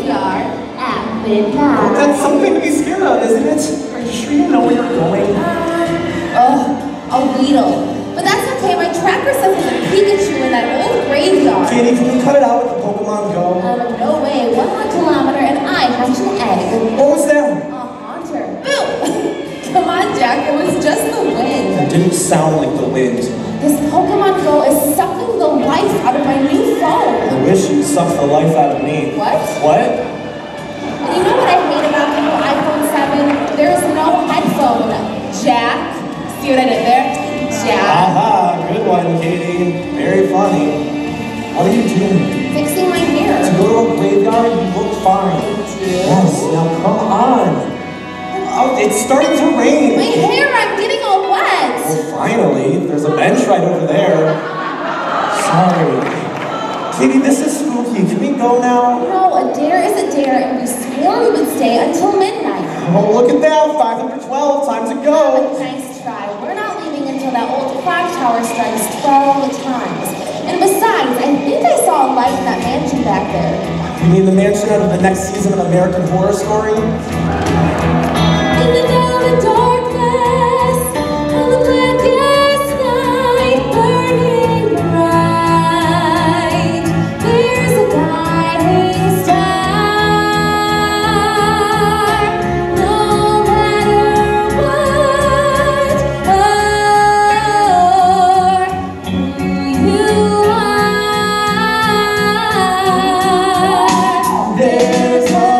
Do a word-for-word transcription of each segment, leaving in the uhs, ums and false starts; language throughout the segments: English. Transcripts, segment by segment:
graveyard at midnight. That's something to be scared of, isn't it? Are you sure you know where you're going? Oh, a Weedle. But that's okay, my tracker says there's a Pikachu in that old graveyard. Katie, can we cut it out with Pokemon Go? Um, no way. One more kilometer and I hatched an egg. What was that? A haunter. Boo! Come on, Jack, it was just the wind. It didn't sound like the wind. This Pokemon Go is sucking the life out of my new phone. I wish you'd suck the life out of me. What? What? And you know what I hate about the new iPhone seven? There's no headphone jack. See what I did there? Jack. Aha, good one, Katie. Very funny. What are you doing? Fixing my hair. To go to a graveyard, you look fine. Yes, now come on. Oh, it's starting to rain. My hair, I'm getting all wet. Well, finally, there's a bench right over there. Sorry. Katie, this is spooky. Can we go now? No, a dare is a dare, and we swore we would stay until midnight. Oh, look at that. five hundred twelve. Time to go. Nice try. We're not leaving until that old clock tower strikes twelve times. And besides, I think I saw a light in that mansion back there. You mean the mansion out of the next season of American Horror Story? In the velvet darkness, on the blackest night, burning bright, there's a guiding star. No matter what or who you are, there's a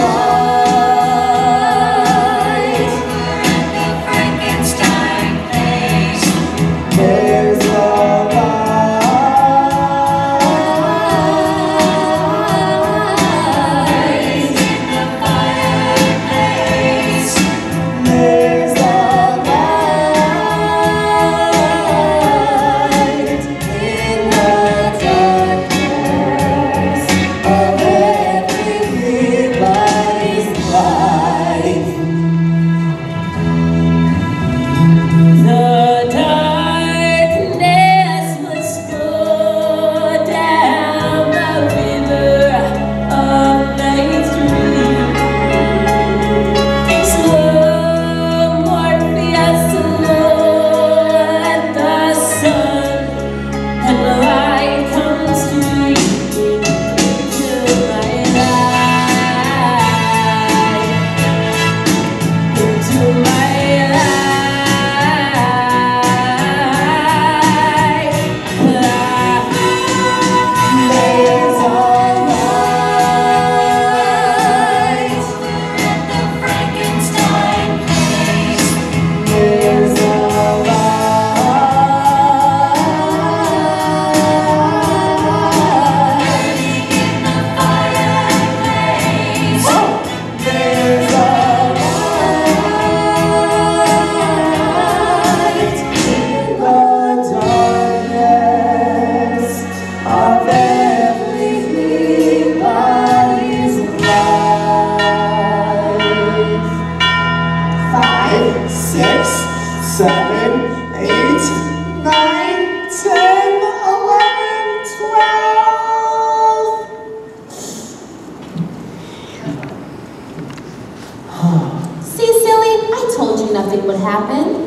nothing would happen.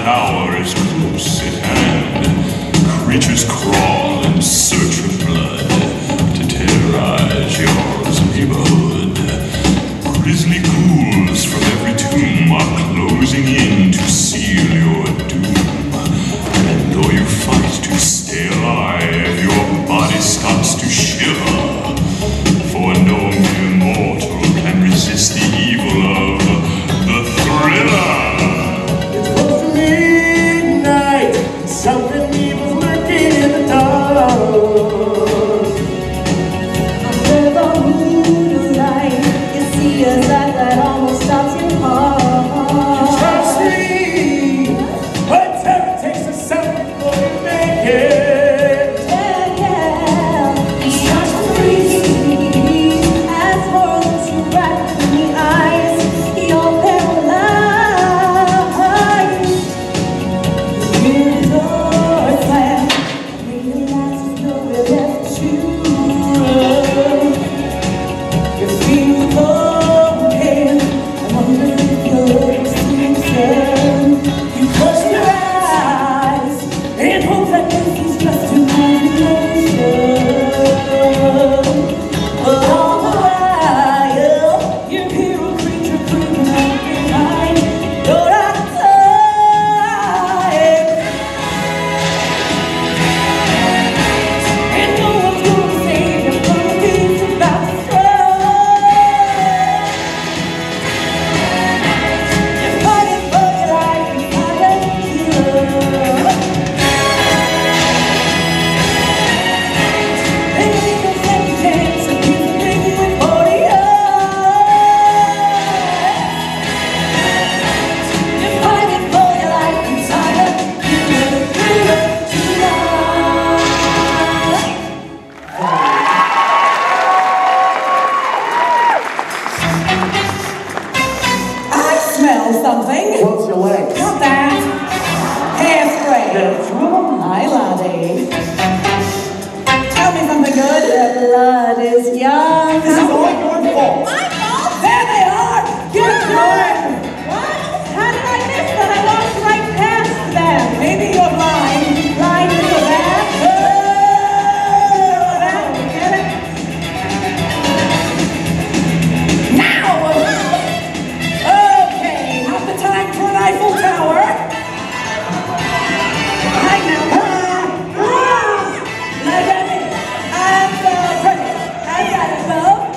hour is close at hand. Creatures crawl in search of blood to terrorize your neighborhood. Grisly ghouls from every tomb are closing in to seal your doom. And though you fight to stay alive, your body starts to shiver. For no mere mortal can resist the evil of the Thriller. It's close to midnight, something evil's lurking in the dark. Under the moonlight, you see a sight that almost stops your heart. Trust me, but terror takes a second before you make it. Yeah, yeah, you start to breathe as horror looks you right in the eyes. You're paralyzed. With doors slammed, realize there's nowhere left to run. You feel broken. I wonder if you'll ever see the sun. You close your eyes and hope that this is just an imagination. But all the while, you hear a creature creeping up behind. You're outside, and no one's gonna save you from the beast about to strike. You're fighting for your life, you find a killer. There ain't no second chance, and you can make it with forty eyes. You're fighting for your life, you find a killer, killer tonight. I smell something. What's your legs? Not that. Hairspray. That's wrong. Hi, laddie. Tell me something good. The blood is young. This is all your fault. My fault? There they are. Get going. What? How did I miss that? I walked right past them. Maybe you're blind. Blind to that. Oh, that, get it? Now! Okay, not the time for an Eiffel Tower. Right now. Ah! Ah! Like that. I'm so pretty. I got it, though.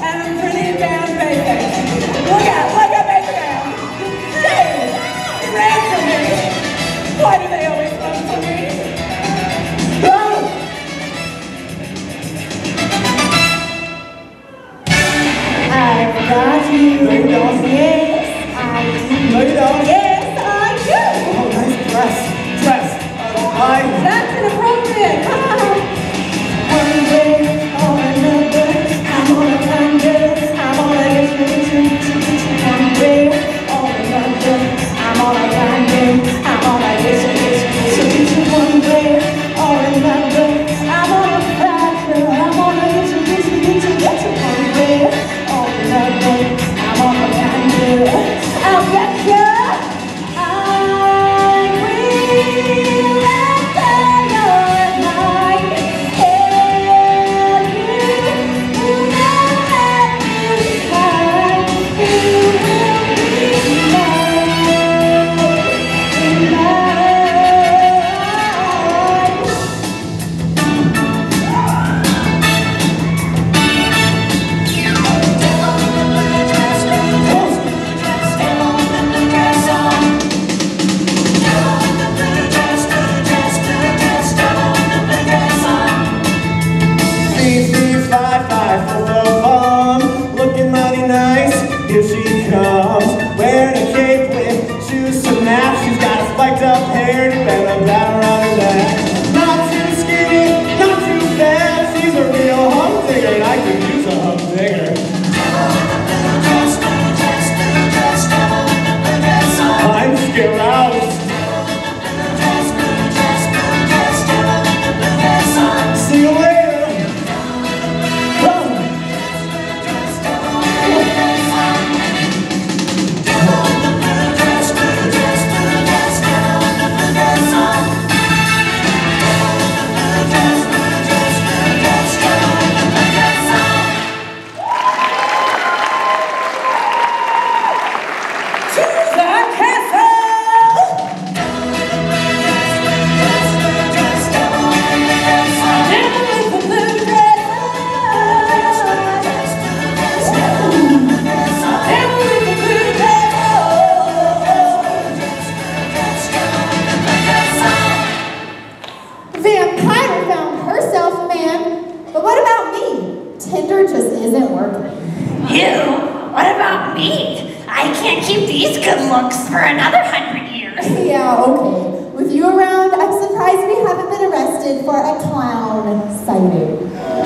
isn't working. You? What about me? I can't keep these good looks for another hundred years. Yeah, okay. With you around, I'm surprised we haven't been arrested for a clown sighting.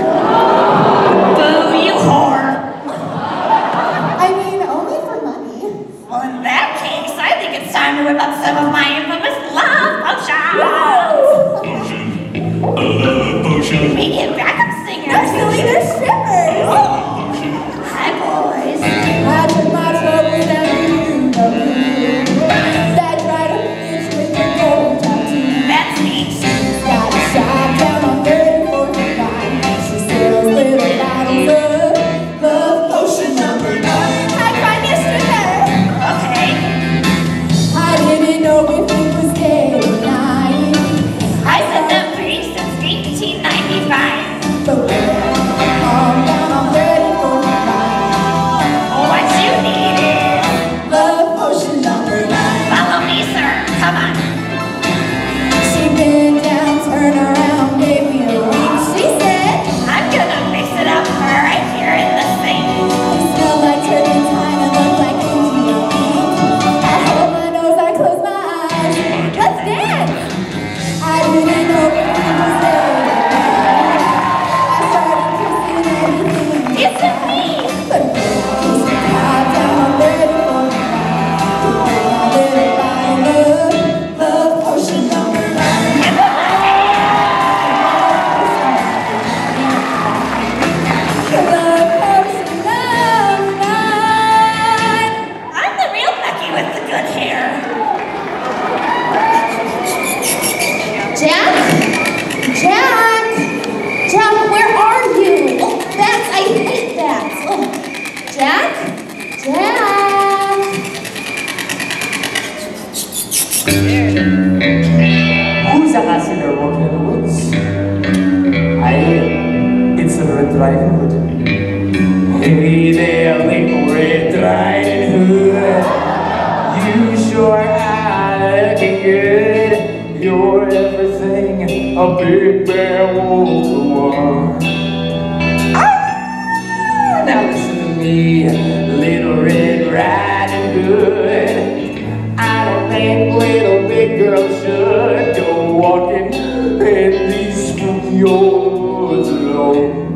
Boo, you whore. I mean, only for money. Well, in that case, I think it's time to whip up some of my infamous love potion. Potion. A love potion. We get backup singers. They're silly, they're strippers. Potion. Hi, boys. I took my troubles down to you, that right up in with your gold tattoo. That's neat. Got a shop down on thirty-fourth and Vine. She sells little bottles of love potion number nine. I'd find me a stripper. Okay. I didn't know if it was day or night. I've been that free since eighteen ninety-five. But we're all down on thirty-fourth and Vine. What you need is... Love potion number nine. Follow me, sir. Come on. She bent down, turned around, gave me a wink. She said, I'm gonna mix it up right here in the sink. you smell like turpentine and look like Indian ink. I hold my nose, I close my eyes. Let's dance! I didn't know if it was there. I started kissing everything. Isn't me? But then I kissed the top down on thirty-fourth and Vine. My little bottle of love potion number nine. Give it my Love potion number nine. I'm the real Becky with the good hair. Jack? Jack? Jack, where are you? Oh, bats, I hate bats. Oh. Jack? Jack? Who's that lassie there walking in the woods? I, it's a Red Riding Hood. Hey there, little Red Riding Hood. You sure are looking good. You're everything a big bear wolf wants. Ah, now listen to me, little Red Riding Hood. I don't think little big girls should go walking in these spooky old woods alone.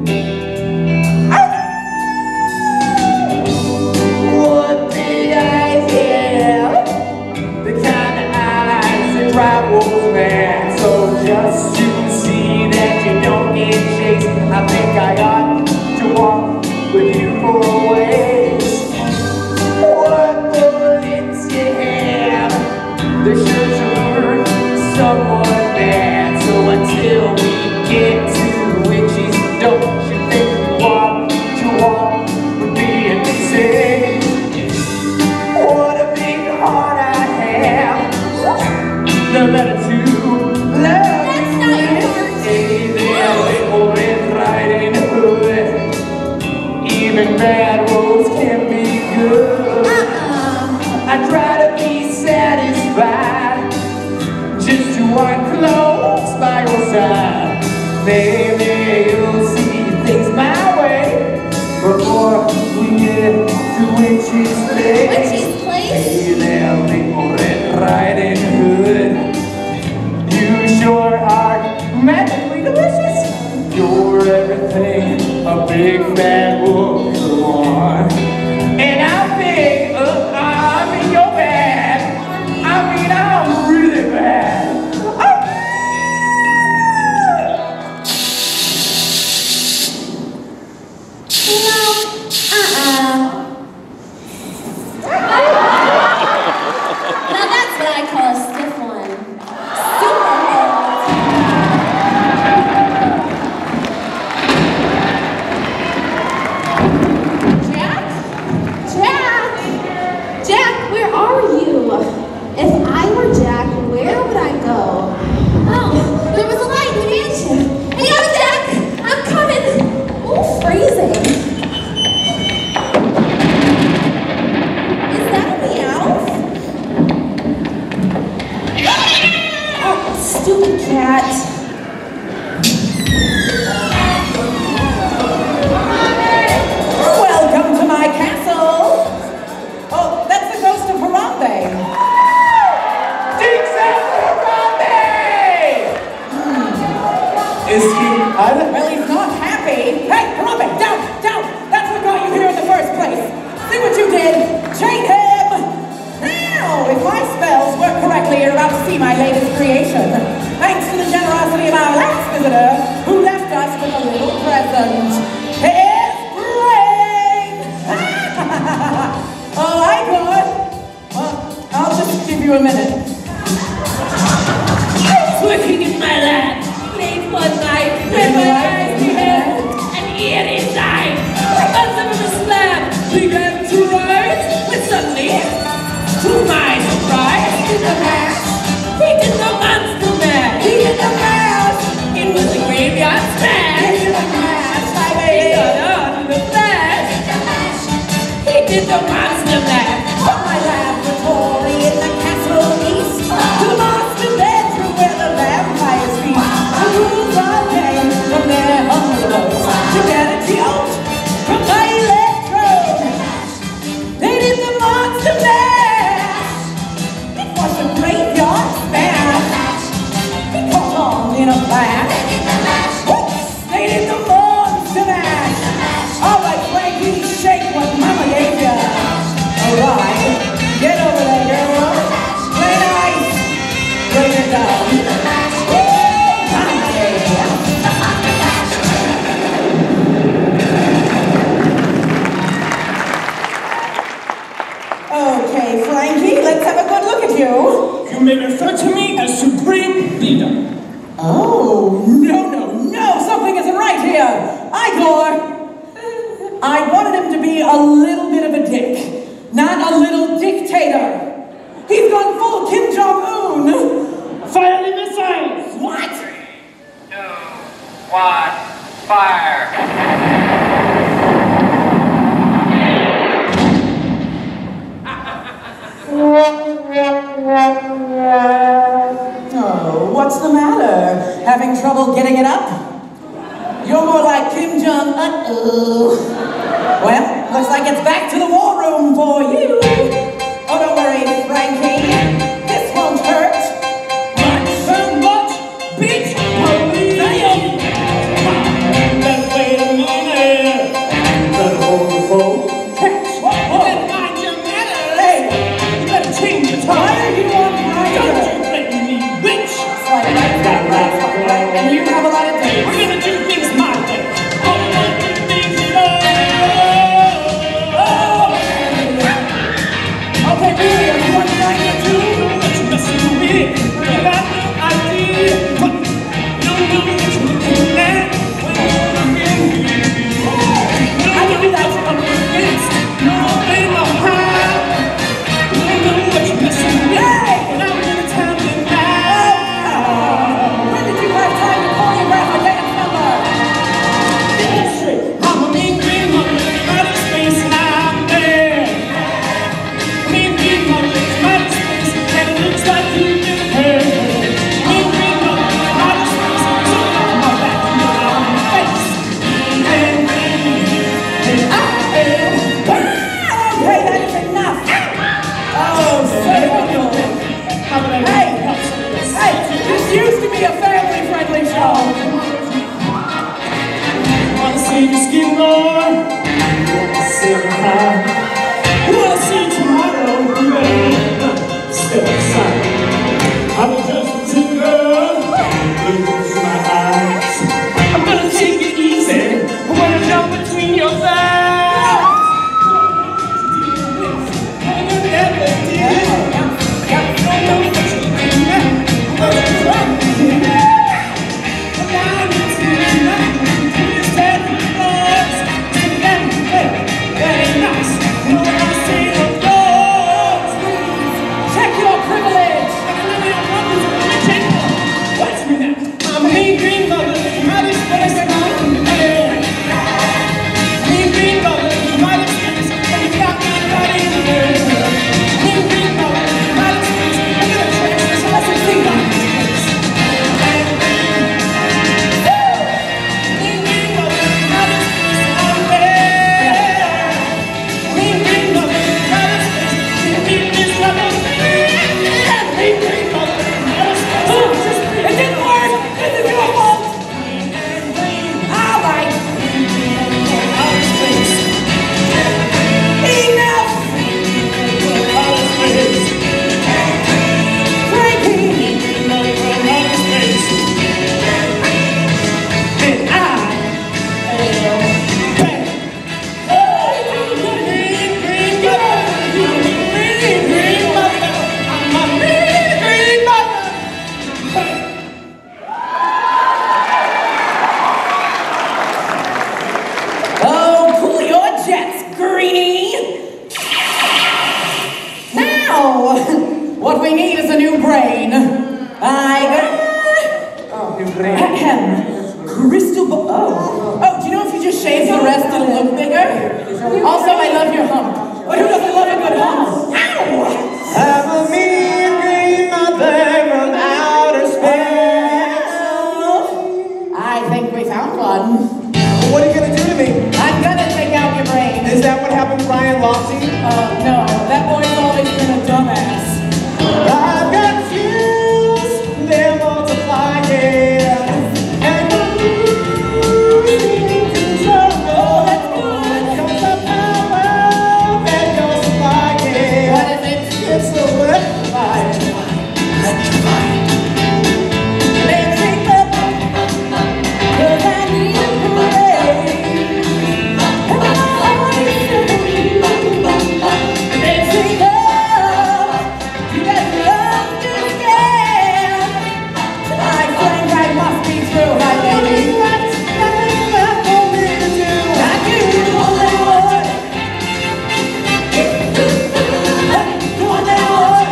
What big eyes have, the kind of eyes that drive wolves mad. So just to see that you don't get chased, I think I ought to walk with you for a ways. What bullets you have, they sure to hurt someone bad. So until we get to the witches, don't you think you want to walk with me and say, what a big heart I have, the better to love. That's not your heart. Hey there, little Red Riding Hood. Even bad wolves can be good. Uh-uh. I try to be satisfied just to walk close by your side. Maybe you'll see things my way before we get to Witch's Place. Witch's Place? Hey there, little Red Riding Hood. You sure are magically delicious. You're everything a big fat wolf could want. And I'm big, uh, I mean you're bad. I mean I'm really bad. You know, uh-uh. Now that's what I call a stiff one. Super hard. Jack? Jack? Jack, where are you? If I were Jack, where would I go? Oh, there was a light in the mansion. Hang on, Jack! I'm coming! Oh, freezing. Is that a meow? Oh, stupid cat. Is he? I don't Well, he's not happy. Hey, Harambe, down, down. That's what got you here in the first place. See what you did? Chain him. Now, if my spells work correctly, you're about to see my latest creation. Thanks to the generosity of our last visitor, who left us with a little present. His brain. Oh, I good. Well, I'll just give you a minute. Working in my lap, late one night, when my eyes beheld an eerie sight. On top of a slab began to rise, when suddenly, to my surprise, in the mash, he did the monster mash. He did the mash. It was a graveyard smash. He did the mash. I mean, he got on the flash. He did the monster mash. From my laboratory in the castle east to the master bedroom where the vampires feast. The rules are named from their humble abodes to get a jolt from my electrode. They did the monster mash. It was a graveyard smash. He caught on in a flash. Oops, they did the monster mash. All right, Frankie, shake what Mama gave ya. All right, get over there, girl. Play nice. Bring it down. Okay, Frankie, let's have a good look at you. You may refer to me as Supreme Leader. Oh, no, no, no, something isn't right here. Igor, I wanted him to be a little bit of a dick, not a little dictator. He's gone full Kim Jong-un. Fire the missiles! What? Two, one, fire! Oh, what's the matter? Having trouble getting it up? You're more like Kim Jong uh-oh. Well, looks like it's back to the war room for you. Oh, don't worry, Frankie. This won't hurt. Not so much, bitch! Police! Then wait a minute. Better hold the phone. Catch! You better mind your manners! Hey, You better change your tone! why are you on Don't fire? you threaten me, witch! Right, right, right, right, right, right. And you have a lot of dates. We're gonna do things my way. Oh, we're gonna do things your Oh! Okay, really, are you on trying to do? What you messing with me? You got no idea. What? You don't know what you're looking at. When you're looking at me. I can do that. I'm convinced. No, ain't no how. You don't know what you're messing with me. Hey! And I'm gonna tell you now. When did you have time to choreograph a dance number? I'm a mean green mother, out of space and I'm there. Mean green mother, out of space, and it looks like you've been hurt. Mean green mother, out of space, so on my back and you're on my face. And, and I am Okay, that is enough. Oh, Samuel. How would I Hey, help some of this? hey, this used to be a family-friendly show. Wanna see your skin, Lord? Wanna see your heart? You wanna see tomorrow? You better step aside. I'm a just a girl. Look into my eyes. I'm gonna take it easy when I jump between your thighs. I never did. I don't know what you're doing now. I'm gonna try. crystal ball. Oh. Oh, do you know if you just shave the rest, it'll look bigger? Also, I love your hump. But who doesn't love a good hump? Ow! Have a mean green mother from outer space. I think we found one. What are you gonna do to me? I'm gonna take out your brain. Is that what happened to Ryan Lochte? Uh, no, that boy's always been a dumbass. I've got fuse, they're multiplying, and I'm losing control. Oh, that's good. Comes the power that you're supplying. What is it? It's electrifying. Electrifying. Let's take up, 'cause I need a parade. And I always say, let's take up, you got love to scare. Tonight, Frank, I must be true, my baby. That's nothing left for me to do. I give you all that wood. Come on now, wood.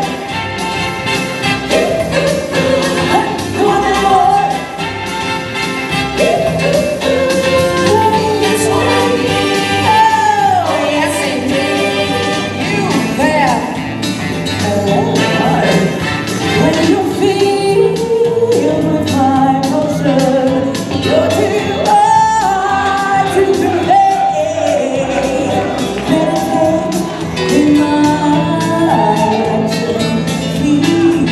Come on now, wood. That's what I need. Oh, yes, indeed. You there. When you feel with my emotion, you're too hard to delay. Meditate in my action, feel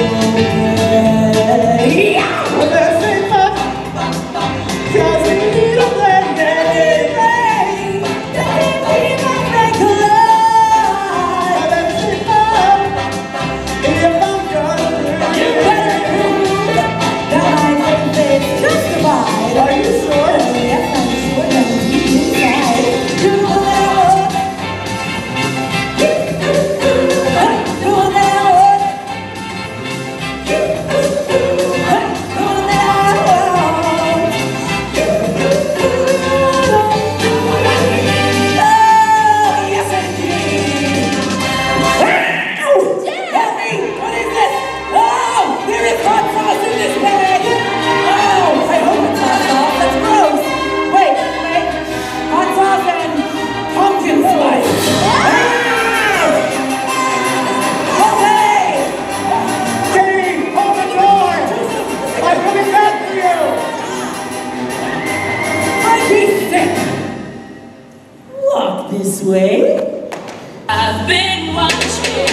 okay. Well, that's it, but 'cause we need a plan, yeah. Well, that's it, but if I'm gonna Are you sure? Katie, hold the door! I'm coming back for you! Walk this way. I've been watching.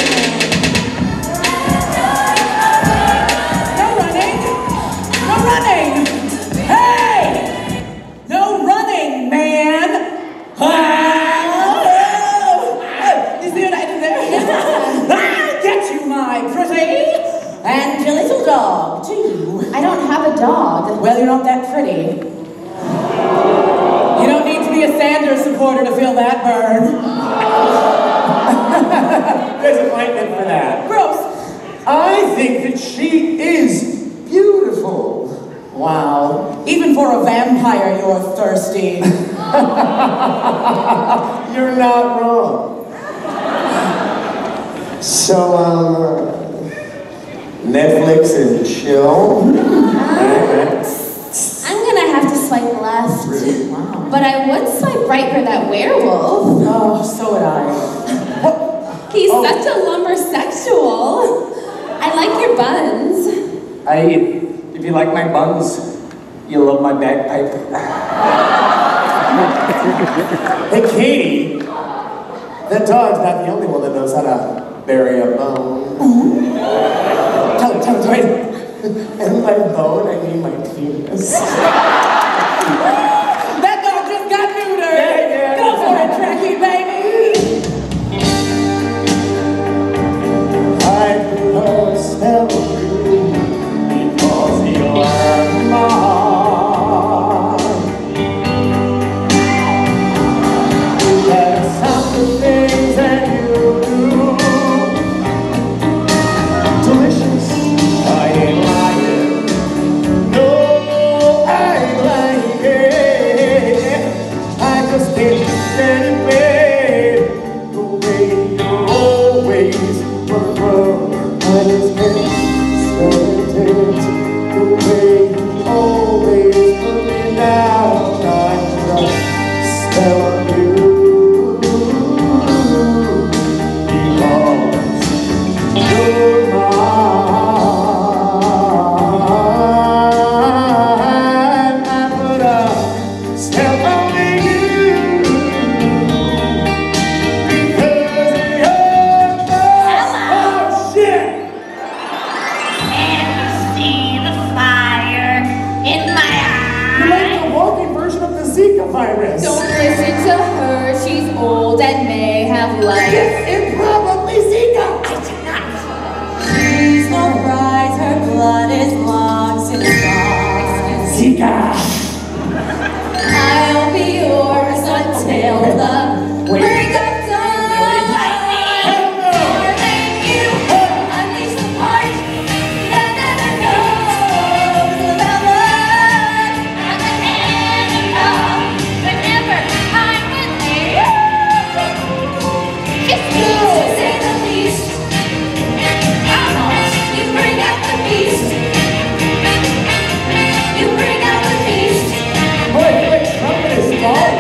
No running. No running. Hey! No running, man. Oh, you see what I did there? I'll get you, my pretty. And your little dog, too. I don't have a dog. Well, you're not that pretty. You don't need to be a Sanders supporter to feel that burn. There's enlightenment for that. Gross. I think that she is beautiful. Wow. Even for a vampire, you're thirsty. You're not wrong. So, um, Netflix and chill. I'm gonna have to swipe left. Wow. But I would swipe right for that werewolf. Oh, so would I. He's Oh. such a lumbersexual. I like your buns. I, if you like my buns, you love my bagpipe. Hey, Katie, that dog's not the only one that knows how to bury a bone. Tell him, tell him, tell him. And by bone, I mean my penis. That dog just got neutered. Yeah, yeah. Go for it, Trekkie, baby. I must tell you because you're mine. There's some things that you do delicious. I ain't lying. No, I ain't lying. I just can't stand it, babe. The way you're always running. I just can't stand it. The way you always believe. Zika virus. Don't listen to her, she's old and may have life. Yes, it probably Zika. I did not. Please don't rise, her blood is long since gone. Zika. I'll be yours until the break of dawn. Darling, you unleash the part that never knows about love. I'm an animal whenever I'm with you. Kiss me, to say the least. Almost, you bring out the beast. You bring out the beast. Wait, wait, trumpet is gone.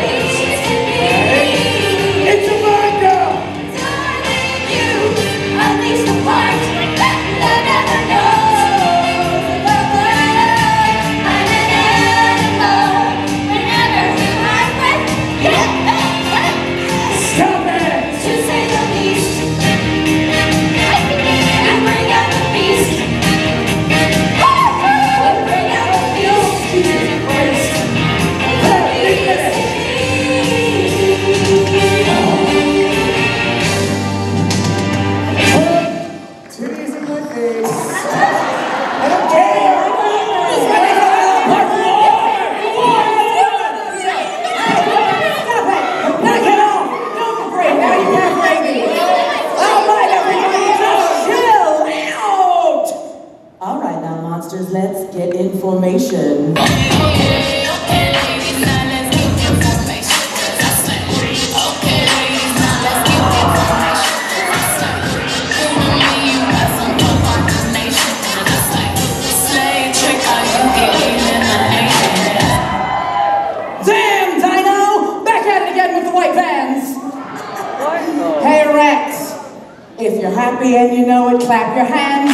It's a vodka. Darling, you unleash the part that never knows about love. I'm an animal whenever I'm with you. Stop it. To say the least, you bring out the beast. You bring out the beast. Jesus Christ. Titties in my face. I don't care. Knock it off! Don't be afraid, now you can't break me! Alright, everybody, just chill out! Alright now, monsters, let's get in formation. Damn, Dino! Back at it again with the white vans! Hey, Rex! If you're happy and you know it, clap your hands.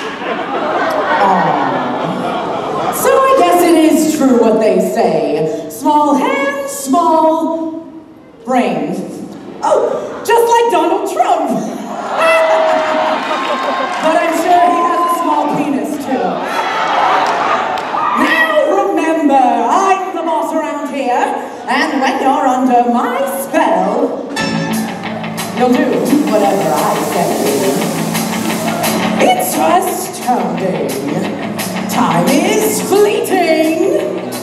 Aww. So I guess it is true what they say. Small hands, small brains. Oh, just like Donald Trump! But I'm sure he has a small penis, too. Now remember, I'm the boss around here, and when you're under my spell, you'll do whatever I say. It's astounding. Time is fleeting.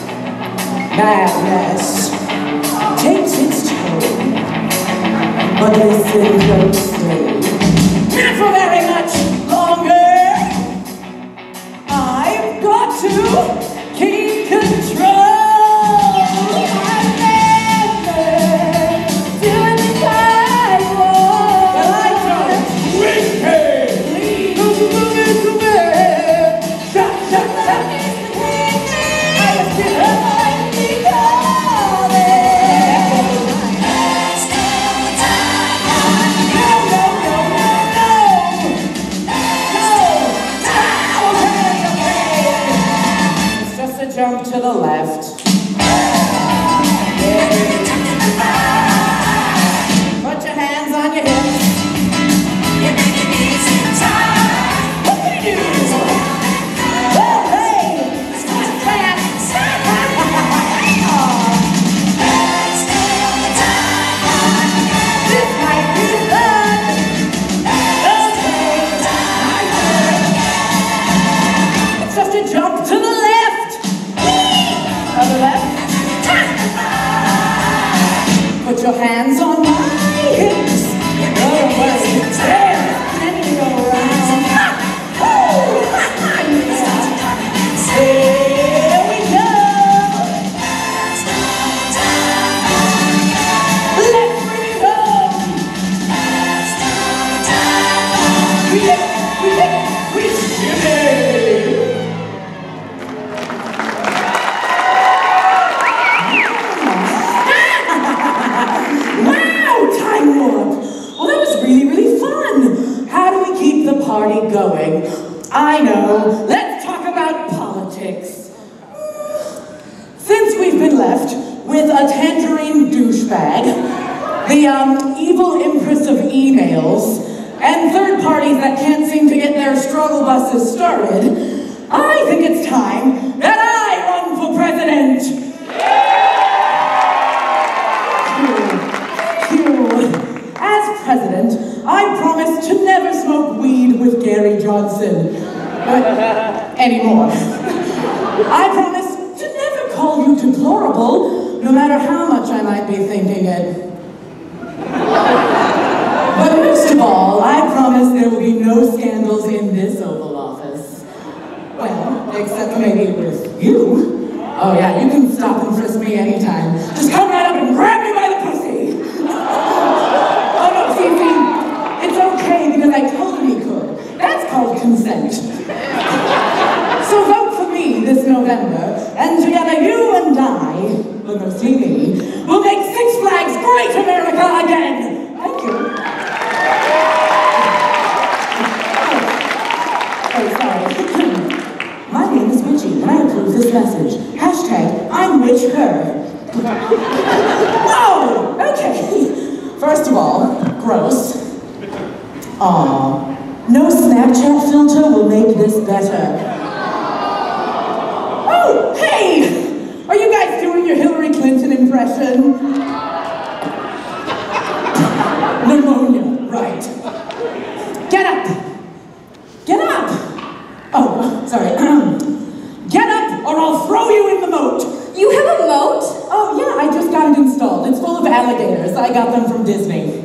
Madness takes its toll. But listen closely. Not for very much longer. I've got to keep control. I'm never doing the kind of well, I don't. Wicked. Please, move it to me. Shut, shut, shut. I was given my No, no, no, no, no. No. It's just a jump to the left. Put your hands on your hips. What do you do? Well, hey, stop that. This might be fun. Okay, it's just a jump to the left. On the left. Put your hands on my hips. Oh, well, there. Then you go around. Oh, here we go. Let's bring it home. We did it. We did it. We did it. Wow, Time Warp! Well, that was really, really fun. How do we keep the party going? I know. Let's talk about politics. Since we've been left with a tangerine douchebag, the um, evil empress of emails, and third parties that can't seem to get their struggle buses started, I think it's time that I run for president. with Gary Johnson. But anymore. I promise to never call you deplorable, no matter how much I might be thinking it. But most of all, I promise there will be no scandals in this Oval Office. Well, except maybe with you. Oh yeah, you can stop and frisk me anytime. Just come right up and grab me by the pussy! Oh no, see, see, it's okay because I told him he could. That's called consent. So vote for me this November, and together you and I, well no, see me, will make Six Flags great America again! Thank you. Oh, sorry. My name is Witchy, and I approve this message. Hashtag, I'm witch her. Oh, okay. First of all, gross. Aw, no Snapchat filter will make this better. Oh, hey! Are you guys doing your Hillary Clinton impression? Pneumonia, right. Get up! Get up! Oh, sorry. Get up or I'll throw you in the moat! You have a moat? Oh yeah, I just got it installed. It's full of alligators. I got them from Disney.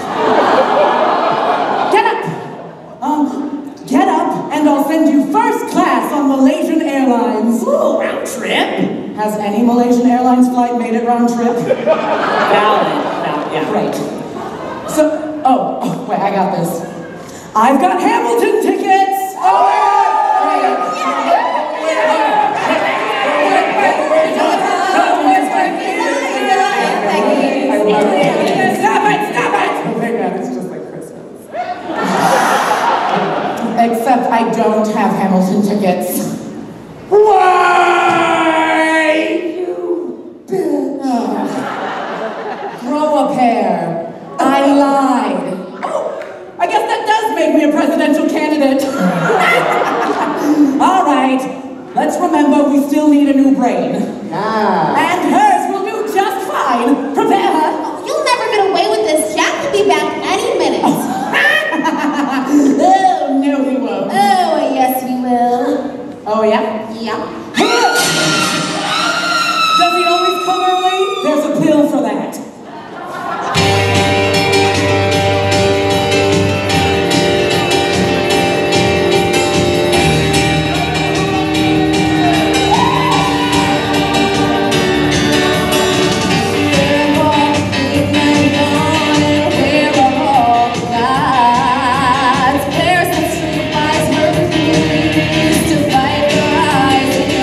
Get up! Um, get up and I'll send you first class on Malaysian Airlines. Ooh, round trip? Has any Malaysian Airlines flight made it round trip? Valid. Valid, yeah. Right. So, oh, oh, wait, I got this. I've got Hamilton tickets! Oh, yeah! Stop it! Stop it! Oh my God, it's just like Christmas. Except I don't have Hamilton tickets. Why, you bitch? Grow a pair. I lied. Oh, I guess that does make me a presidential candidate. All right, let's remember we still need a new brain. Ah. And hers will do just fine. Prepare her. You'll never get away with this. Jack will be back any minute. Oh, no he won't. Oh, yes we will. Oh, yeah? Yeah. Does he always come early? There's a pill for that. To fight your eyes.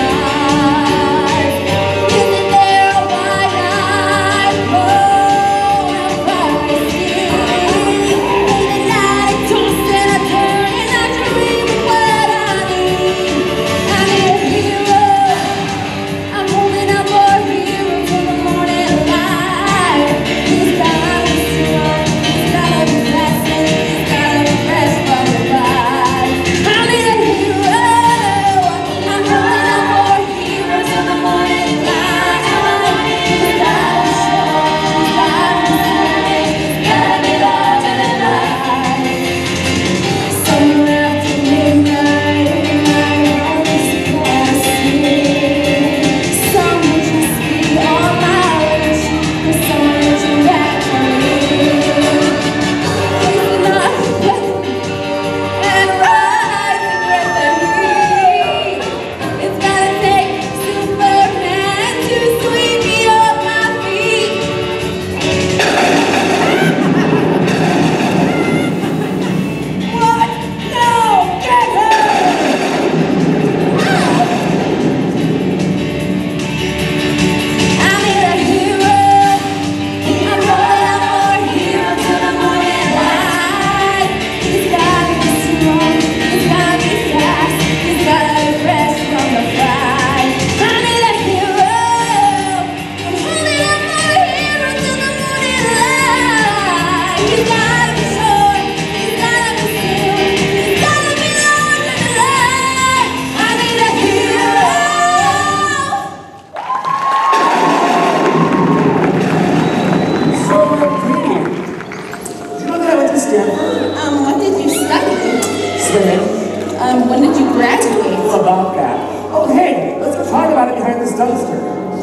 dumpster.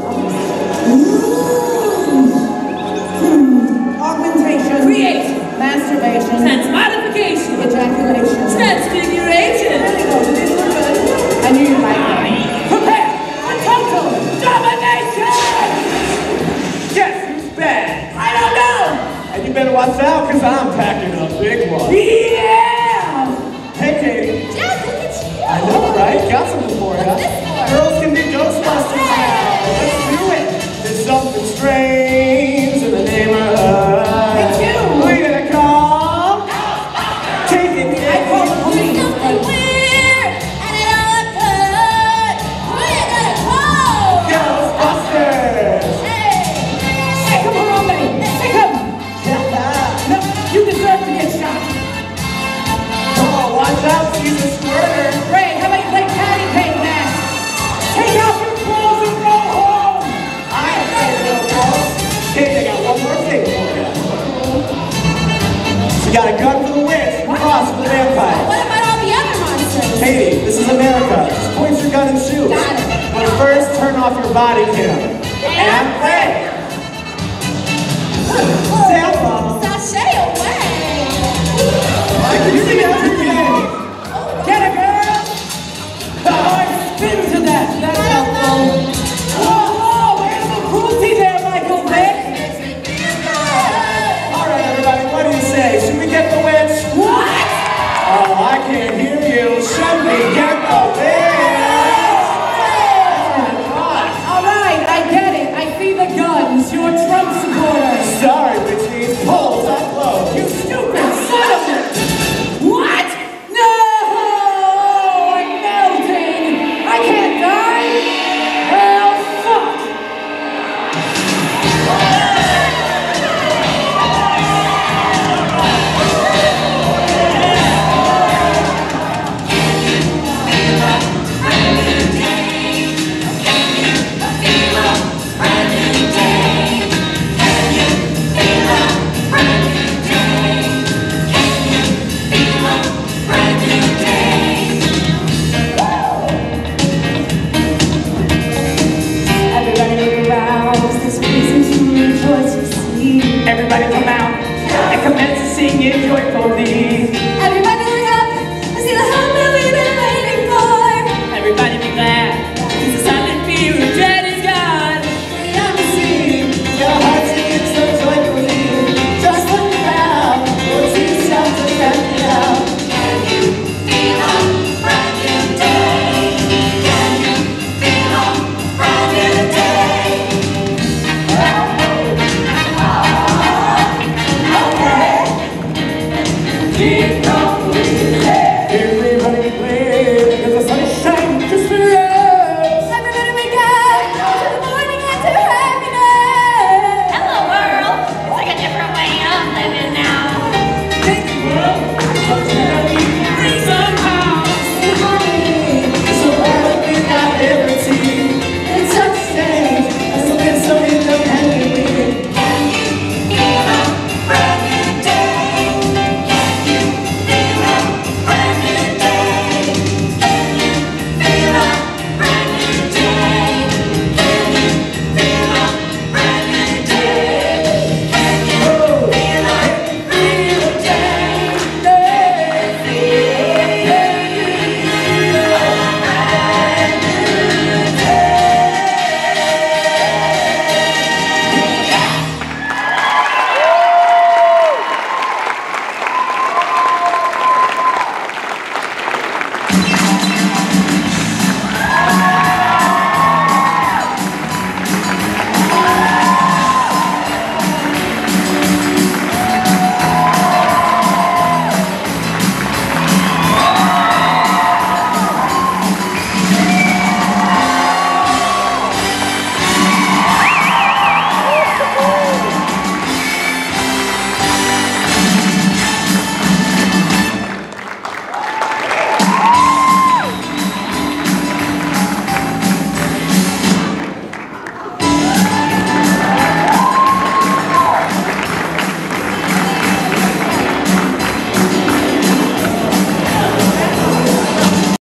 Augmentation. Creation. Masturbation. Transmodification. Ejaculation. Transfiguration. There you go. These were good. I knew you'd like them. Prepare for total domination! Guess who's back? I don't know! And you better watch out, because I'm packing a big one. Yeah! Hey, Katie. Jeff, look at you. I know, right? Got something for you. What's this for? Girls can be Ghostbusters now. Let's do it. There's something strange in the neighborhood. It's you. Who are you gonna call? Take it, I call the police. Something weird, and it all look good. Who are you gonna call? Ghostbusters. Hey. Take him, Harambe. Take him. No, you deserve to get shot. Come on, watch out, she's a squirter. Ray, how about you play patty cake next? Take off your clothes and go home. I am ready to go. Katie, I got one more thing for you. She got a gun for the witch, cross for the vampire. What about all the other monsters? Katie, this is America. Just point your gun and shoot. Got it. But first, turn off your body cam. And play. Down, Mom. Sashay away. I can see that.